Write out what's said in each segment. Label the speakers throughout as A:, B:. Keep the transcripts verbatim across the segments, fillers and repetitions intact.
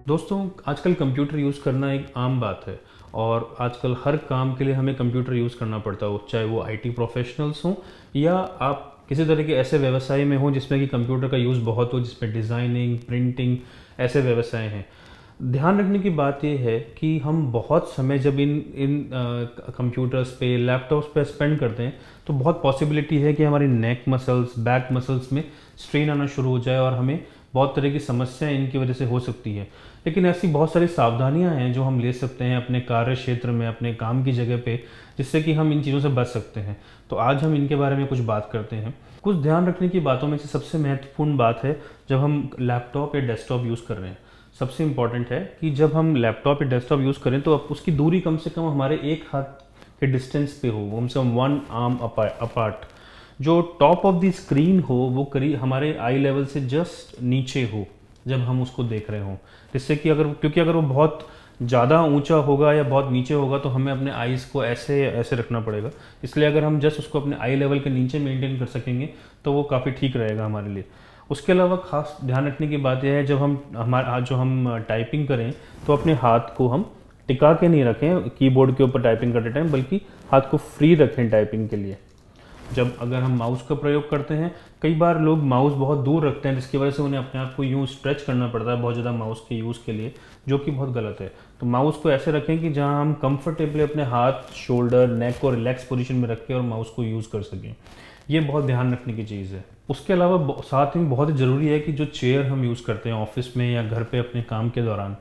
A: दोस्तों, आजकल computer use करना एक आम बात है और आजकल हर काम के लिए हमें कंप्यूटर यूज़ करना पड़ता है, चाहे वो आईटी प्रोफेशनल्स हों या आप किसी तरह के ऐसे व्यवसाय में हों जिसमें कि कंप्यूटर का यूज़ बहुत हो, जिसमें डिज़ाइनिंग, प्रिंटिंग ऐसे व्यवसाय हैं। ध्यान रखने की बात यह है कि हम बहुत समय जब इन इन कंप्यूटर्स पे, लैपटॉप्स पे स्पेंड करते हैं तो बहुत पॉसिबिलिटी है कि हमारी नेक मसल्स, बैक मसल्स में स्ट्रेन आना शुरू हो जाए और हमें बहुत तरह की समस्याएं इनकी वजह से हो सकती है। लेकिन ऐसी बहुत सारी सावधानियां हैं जो हम ले सकते हैं अपने कार्य क्षेत्र में, अपने काम की जगह पे, जिससे कि हम इन चीज़ों से बच सकते हैं। तो आज हम इनके बारे में कुछ बात करते हैं। कुछ ध्यान रखने की बातों में से सबसे महत्वपूर्ण बात है, जब हम लैपटॉप या डेस्कटॉप यूज़ कर रहे हैं, सबसे इम्पॉर्टेंट है कि जब हम लैपटॉप या डेस्कटॉप यूज़ करें तो उसकी दूरी कम से कम हमारे एक हाथ के डिस्टेंस पे हो, कम से कम वन आर्म अपार्ट। जो टॉप ऑफ द स्क्रीन हो वो करीब हमारे आई लेवल से जस्ट नीचे हो जब हम उसको देख रहे हों, जिससे कि अगर क्योंकि अगर वो बहुत ज़्यादा ऊंचा होगा या बहुत नीचे होगा तो हमें अपने आईज़ को ऐसे ऐसे रखना पड़ेगा। इसलिए अगर हम जस्ट उसको अपने आई लेवल के नीचे मेंटेन कर सकेंगे तो वो काफ़ी ठीक रहेगा हमारे लिए। उसके अलावा खास ध्यान रखने की बात यह है, जब हम हमारा जो हम टाइपिंग करें तो अपने हाथ को हम टिका के नहीं रखें कीबोर्ड के ऊपर टाइपिंग करते टाइम, बल्कि हाथ को फ्री रखें टाइपिंग के लिए। जब अगर हम माउस का प्रयोग करते हैं, कई बार लोग माउस बहुत दूर रखते हैं जिसकी वजह से उन्हें अपने आप को यूँ स्ट्रेच करना पड़ता है बहुत ज़्यादा माउस के यूज़ के लिए, जो कि बहुत गलत है। तो माउस को ऐसे रखें कि जहां हम कंफर्टेबली अपने हाथ, शोल्डर, नेक को रिलैक्स पोजीशन में रख के और माउस को यूज़ कर सकें। ये बहुत ध्यान रखने की चीज़ है। उसके अलावा साथ में बहुत ज़रूरी है कि जो चेयर हम यूज़ करते हैं ऑफिस में या घर पर अपने काम के दौरान,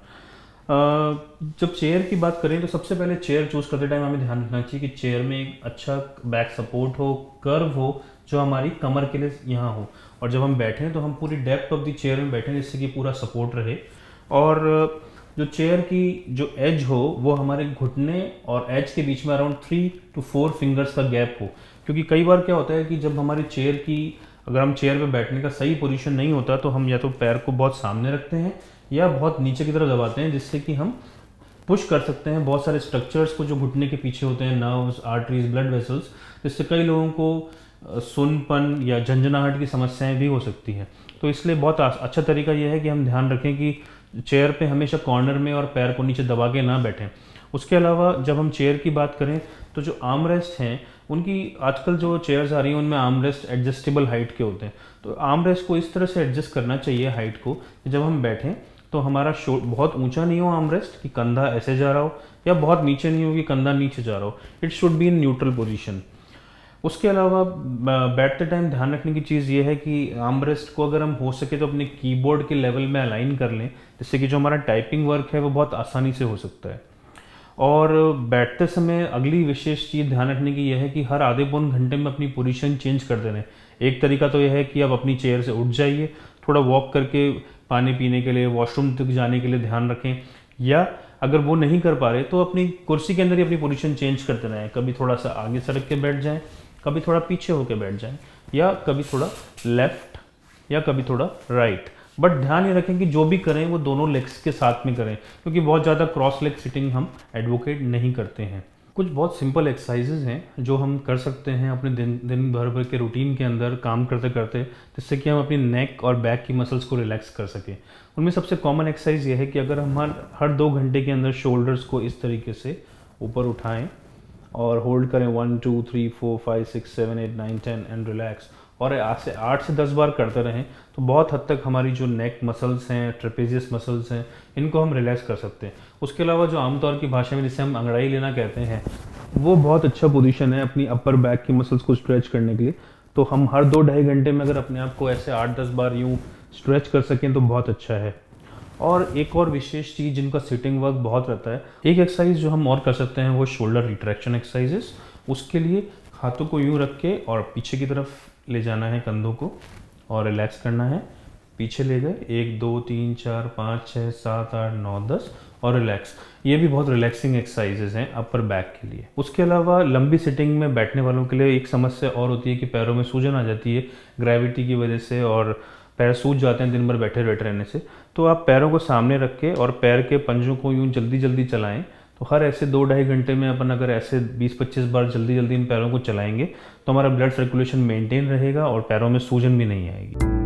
A: जब चेयर की बात करें तो सबसे पहले चेयर चूज़ करते टाइम हमें ध्यान रखना चाहिए कि चेयर में एक अच्छा बैक सपोर्ट हो, कर्व हो, जो हमारी कमर के लिए यहाँ हो, और जब हम बैठें तो हम पूरी डेप्थ ऑफ द चेयर में बैठें जिससे कि पूरा सपोर्ट रहे। और जो चेयर की जो एज हो वो हमारे घुटने और एज के बीच में around three two four fingers का गैप हो, क्योंकि कई बार क्या होता है कि जब हमारी चेयर की अगर हम चेयर पे बैठने का सही पोजीशन नहीं होता तो हम या तो पैर को बहुत सामने रखते हैं या बहुत नीचे की तरफ दबाते हैं, जिससे कि हम पुश कर सकते हैं बहुत सारे स्ट्रक्चर्स को जो घुटने के पीछे होते हैं, नर्व्स, आर्टरीज, ब्लड वेसल्स, जिससे कई लोगों को सुनपन या झंझनाहट की समस्याएं भी हो सकती हैं। तो इसलिए बहुत अच्छा तरीका यह है कि हम ध्यान रखें कि चेयर पे हमेशा कॉर्नर में और पैर को नीचे दबा के ना बैठें। उसके अलावा जब हम चेयर की बात करें तो जो आर्म रेस्ट हैं, उनकी आजकल जो चेयर्स आ रही हैं उनमें आर्म रेस्ट एडजस्टेबल हाइट के होते हैं। तो आर्म रेस्ट को इस तरह से एडजस्ट करना चाहिए हाइट को कि जब हम बैठें तो हमारा शो बहुत ऊंचा नहीं हो आर्म रेस्ट कि कंधा ऐसे जा रहा हो, या बहुत नीचे नहीं हो कि कंधा नीचे जा रहा हो। It should be in neutral position. उसके अलावा बैठते टाइम ध्यान रखने की चीज़ ये है कि आर्म रेस्ट को अगर हम हो सके तो अपने कीबोर्ड के लेवल में अलाइन कर लें, जिससे कि जो हमारा टाइपिंग वर्क है वो बहुत आसानी से हो सकता है। और बैठते समय अगली विशेष चीज़ ध्यान रखने की यह है कि हर आधे पौन घंटे में अपनी पोजीशन चेंज कर देना है। एक तरीका तो यह है कि आप अपनी चेयर से उठ जाइए, थोड़ा वॉक करके पानी पीने के लिए, वॉशरूम तक जाने के लिए ध्यान रखें, या अगर वो नहीं कर पा रहे तो अपनी कुर्सी के अंदर ही अपनी पोजीशन चेंज करते रहें। कभी थोड़ा सा आगे सरक के बैठ जाएं, कभी थोड़ा पीछे होकर बैठ जाएं, या कभी थोड़ा लेफ्ट या कभी थोड़ा राइट। बट ध्यान ये रखें कि जो भी करें वो दोनों लेग्स के साथ में करें, क्योंकि बहुत ज़्यादा क्रॉस लेग सिटिंग हम एडवोकेट नहीं करते हैं। कुछ बहुत सिंपल एक्सरसाइजेज हैं जो हम कर सकते हैं अपने दिन दिन भर भर के रूटीन के अंदर काम करते करते, जिससे कि हम अपनी नेक और बैक की मसल्स को रिलैक्स कर सकें। उनमें सबसे कॉमन एक्सरसाइज ये है कि अगर हम हर हर दो घंटे के अंदर शोल्डर्स को इस तरीके से ऊपर उठाएं और होल्ड करें one two three four five six seven eight nine ten and relax, और आज से आठ से दस बार करते रहें तो बहुत हद तक हमारी जो नेक मसल्स हैं, ट्रेपेजियस मसल्स हैं, इनको हम रिलैक्स कर सकते हैं। उसके अलावा जो आमतौर की भाषा में जिसे हम अंगड़ाई लेना कहते हैं, वो बहुत अच्छा पोजीशन है अपनी अपर बैक की मसल्स को स्ट्रेच करने के लिए। तो हम हर दो ढाई घंटे में अगर अपने आप को ऐसे आठ दस बार यूँ स्ट्रेच कर सकें तो बहुत अच्छा है। और एक और विशेष चीज़ जिनका सिटिंग वर्क बहुत रहता है, एक एक्सरसाइज जो हम और कर सकते हैं वो शोल्डर रिट्रैक्शन एक्सरसाइजेस। उसके लिए हाथों को यूँ रख के और पीछे की तरफ ले जाना है कंधों को और रिलैक्स करना है। पीछे ले गए, एक दो तीन चार पाँच छः सात आठ नौ दस, और रिलैक्स। ये भी बहुत रिलैक्सिंग एक्सरसाइजेज हैं अपर बैक के लिए। उसके अलावा लंबी सिटिंग में बैठने वालों के लिए एक समस्या और होती है कि पैरों में सूजन आ जाती है ग्रेविटी की वजह से, और पैर सूज जाते हैं दिन भर बैठे बैठे रहने से। तो आप पैरों को सामने रख के और पैर के पंजों को यूँ जल्दी जल्दी चलाएं। तो हर ऐसे दो ढाई घंटे में अपन अगर ऐसे बीस पच्चीस बार जल्दी जल्दी इन पैरों को चलाएंगे तो हमारा ब्लड सर्कुलेशन मेंटेन रहेगा और पैरों में सूजन भी नहीं आएगी।